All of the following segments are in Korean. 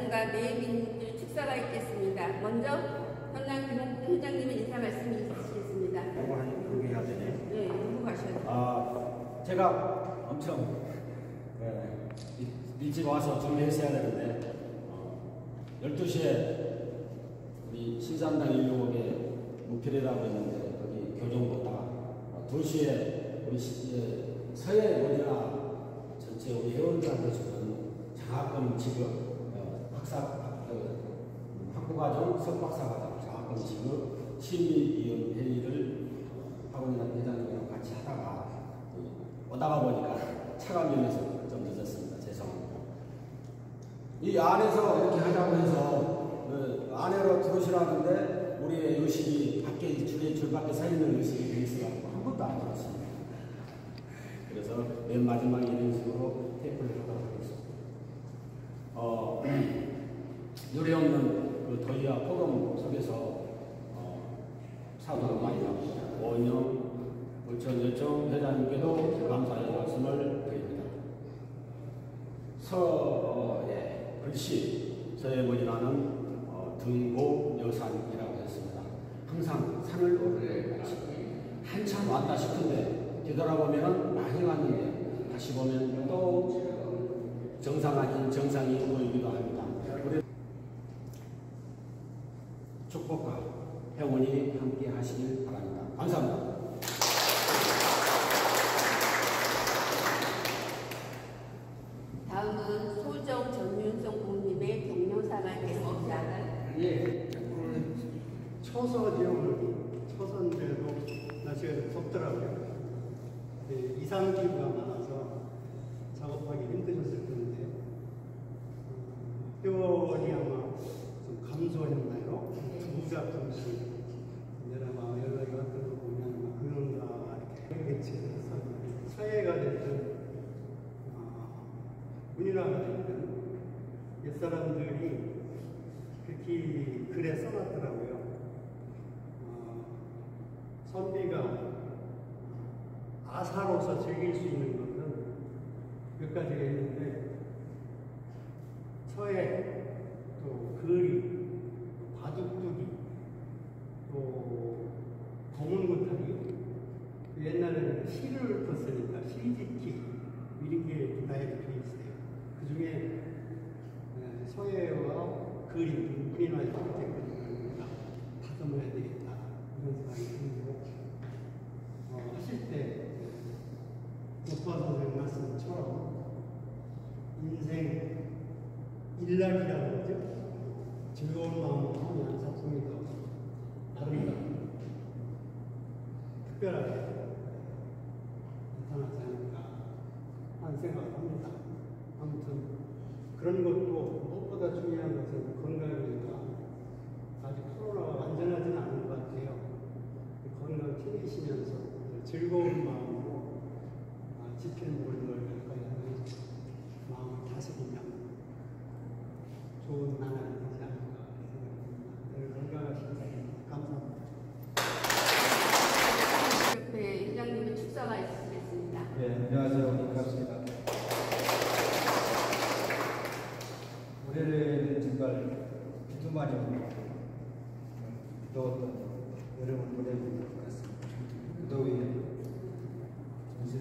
마련과 내민들 축사가 있겠습니다. 먼저 현장 김홍근 회장님의 인사 말씀이 있으시겠습니다. 그렇게 해야 되네. 네, 누구 가셔야 돼요. 제가 엄청 일찍 와서 준비했어야 되는데 12시에 우리 신산당 인류옥에 무필이라고 했는데 거기 교정보다가 2시에 우리 서해 문이나 전체 우리 회원들한테 주는 장학금 지급 학부과정, 석박사과정 장학금 지급 심의위원 회의를 학원이나 회장님이랑 같이 하다가 오다가 보니까 차가 밀려서 좀 늦었습니다. 죄송합니다. 이 안에서 이렇게 하자고 해서 안으로 들어오시라는데 우리의 의식이 밖에 줄 밖에 서 있는 의식이 돼 있어가지고 한 번도 안 들었습니다. 그래서 맨 마지막에 이런 식으로 테이프를 하도록 하겠습니다. 요리 없는 그 더위와 폭염 속에서 사도를 많이 합니다. 원영 불천여청 회장님께도 감사의 말씀을 드립니다. 글씨 서해문이라는 등고 여산이라고 했습니다. 항상 산을 오르려 한참 왔다 싶은데 되돌아보면 많이 왔는데 다시 보면 또 정상 아닌 정상이 보이기도 합니다. 축복과 행운이 함께 하시길 바랍니다. 감사합니다. 다음은 소정 전윤성 부모님의 격려사가 있겠습니다. 예, 초선인데도 날씨가 좀 덥더라고요. 이상기후가 많아서 작업하기 힘드셨을 텐데 회원이 아마 좀 감소했나요? 두 작품씩 내려가 연락이 왔던 거 보면 그런가 이렇게 배치해서 서해가 됐든 문이라가 됐든 옛사람들이 그렇게 글에 써놨더라고요. 선비가 아사로서 즐길 수 있는 것은 몇 가지가 있는데 서해, 또 그리, 바둑두기, 또 검은고타리, 옛날에는 시를 썼으니까 시짓기 이렇게 나열이 되어 있어요. 그 중에 서해와 그림, 문이나 이렇게 그림을 다듬어야 되겠다 이런 생각이 들고 하실 때 오빠 선생님 말씀처럼 인생 일락이라고 그러죠. 즐거운 마음으로 하면 작품이 더 아름답고 특별하게 나타나지 않을까 하는 생각을 합니다. 아무튼 그런 것도 무엇보다 중요한 것은 건강이니까 아직 코로나가 완전하지는 않은 것 같아요. 건강 챙기시면서 즐거운 마음으로 지키는 물건을 가까이 하는 마음을 다스리면 좋은 나날이 되지 않을까 생각합니다. 늘 건강하시기 감사합니다. 옆에 회장님의 축사가 있으시겠습니다. 네, 안녕하세요. 반갑습니다. 올해는 정말 비도 많이 오고 비도 여름을 보내고 있는 것 같습니다. 그 더위에 전시를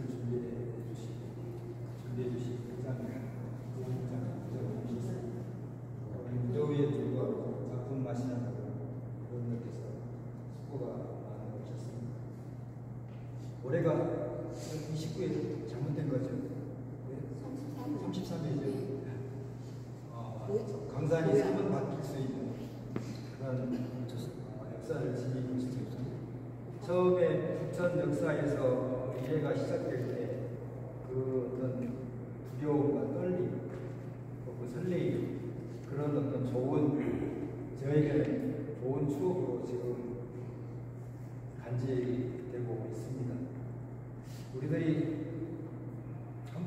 준비해 주신 회장님, 무더위에 불구하고 작품 마시느라고 여러분들께서 수고가 많이 오셨습니다. 올해가 29일 잘못된 거죠? 33일이죠. 강산이 3번 바뀔 수 있는 그런 역사를 지니고 있습니다. 처음에 부천 역사에서 이해가 시작될 때 그 어떤 두려움과 떨림, 그 설레임, 그런 어떤 저에게는 좋은 추억으로 지금 간직되고 있습니다. 우리들이 한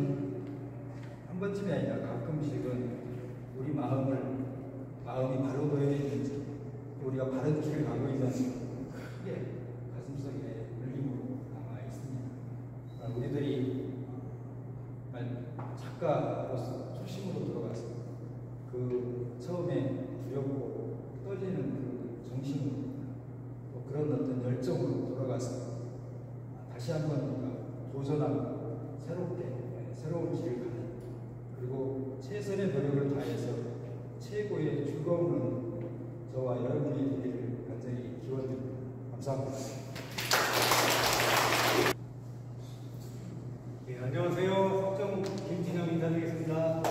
번쯤이 아니라 가끔씩은 우리 마음이 바로 되어 있는지, 우리가 바른 길을 가고 있는지 크게 가슴속에 울림으로 남아 있습니다. 우리들이 작가로서 초심으로 돌아가서 그 처음에 두렵고 떨리는 그 정신으로 또 그런 어떤 열정으로 돌아가서 다시 한번 우리가 도전하고 새롭게 새로운 길을 가는 그리고 최선의 노력을 다해서 최고의 즐거움을 저와 여러분이 되기를 간절히 기원드립니다. 감사합니다. 네, 안녕하세요. 석정 김진영 인사드리겠습니다.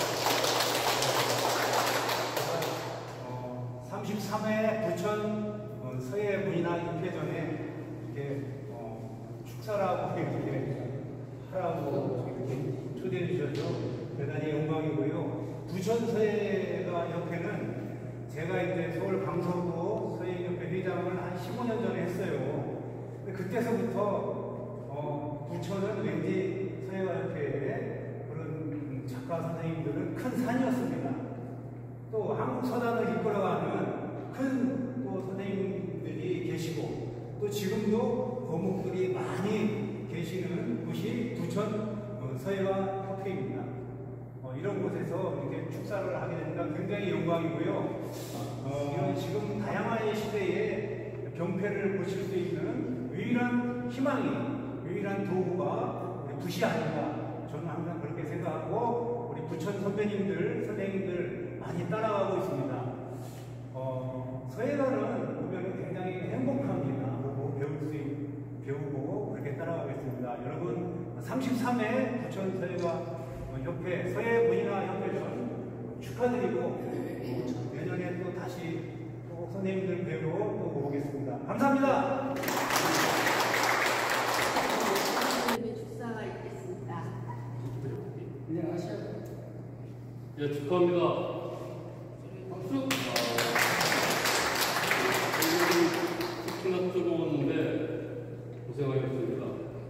33회 부천 서해 문이나 입회전에 이렇게 축사라고 이렇게 하라고 이렇게 초대해 주셔서 대단히 영광이고요. 부천 서해가 협회는 제가 이제 서울 강서구 서해협회 회장을 한 15년 전에 했어요. 근데 그때서부터 부천은 왠지 서해협회의 그런 작가 선생님들은 큰 산이었습니다. 또 한국 서단을 이끌어가는 큰 또 선생님들이 계시고 또 지금도 거목들이 많이 계시는 곳이 부천 서해와 협회입니다. 이런 곳에서 이렇게 축사를 하게 되니까 굉장히 영광이고요. 이런 지금 다양한 시대에 병폐를 고칠 수 있는 유일한 희망이, 유일한 도구가 우리 붓이 아닌가. 저는 항상 그렇게 생각하고 우리 부천 선배님들, 선생님들 많이 따라가고 있습니다. 서해가는 보면 굉장히 행복합니다. 그리고 배우고 그렇게 따라가겠습니다. 여러분 33회 부천 서해가 협회 서해 문이나 협회전 축하드리고 내년에 또 다시 또 선생님들 뵈러 또 오겠습니다. 감사합니다. 축사가 있겠습니다. 예, 축하합니다. 박수! 특히나 뜨거웠는데 고생하셨습니다.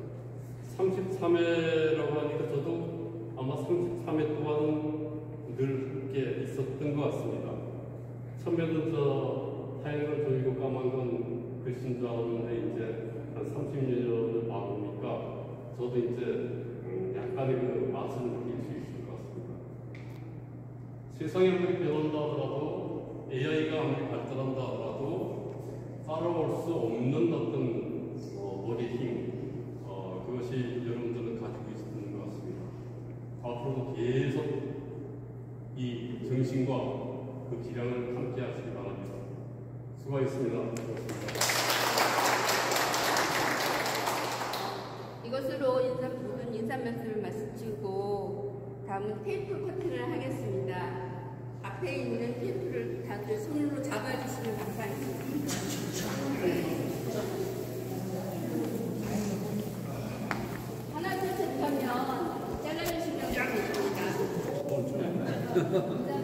33회라고 하니까 저도 아마 33회 동안 늘 함께 있었던 것 같습니다. 처음에는 저 타행을 조이고 까만 건 글씨인 줄 알았는데 이제 한 30년을 봐보니까 저도 이제 약간의 그 맛을 느낄 수 있을 것 같습니다. 세상이 아무리 변한다 하더라도 AI가 아무리 발전한다 하더라도 따라올 수 없는 어떤 머리 힘 그것이 여러분들은 가지고 있는 것 같습니다. 앞으로도 계속 이 정신과 그 기량을 함께 하시기 바랍니다. 수고하셨습니다. 고맙습니다. 이것으로 모든 인사 말씀을 마치고 다음은 테이프 커팅을 하겠습니다. 앞에 있는 테이프를 다들 손으로 잡아주시면 감사하겠습니다. 하나 둘 셋 하면 잘라주시면 됩니다.